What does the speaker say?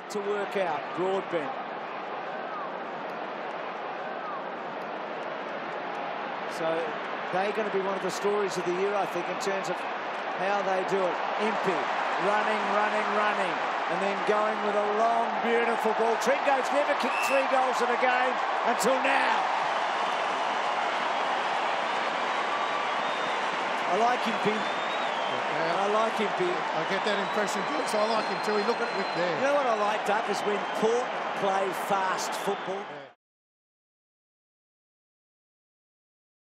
yet to work out. Broadbent. So they're going to be one of the stories of the year, I think, in terms of how they do it. Impey running, and then going with a long, beautiful ball. Trinco's never kicked 3 goals in a game until now. I like Impey. Yeah. I like Impey. I get that impression, Brooks. I like him too. He look at it there. You know what I like, Duck, is when Port play fast football.